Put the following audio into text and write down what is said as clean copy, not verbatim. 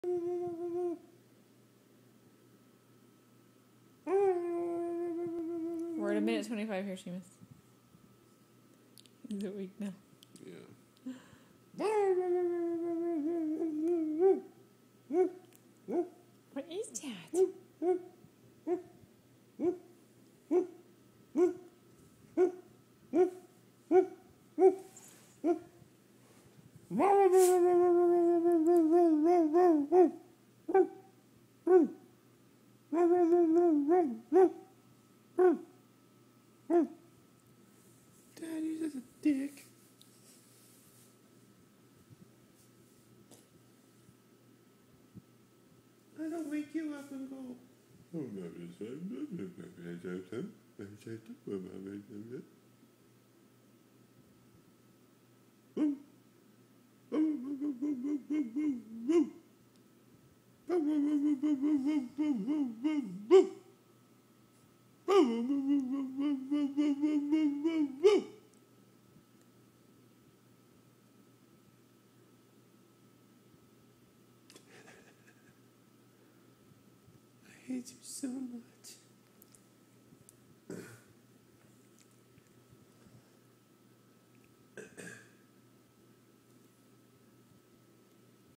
We're at a minute 25 here, Seamus. Is it weak now? Yeah. What is that? Daddy's just a dick. I don't wake you up and go. I hate you so much.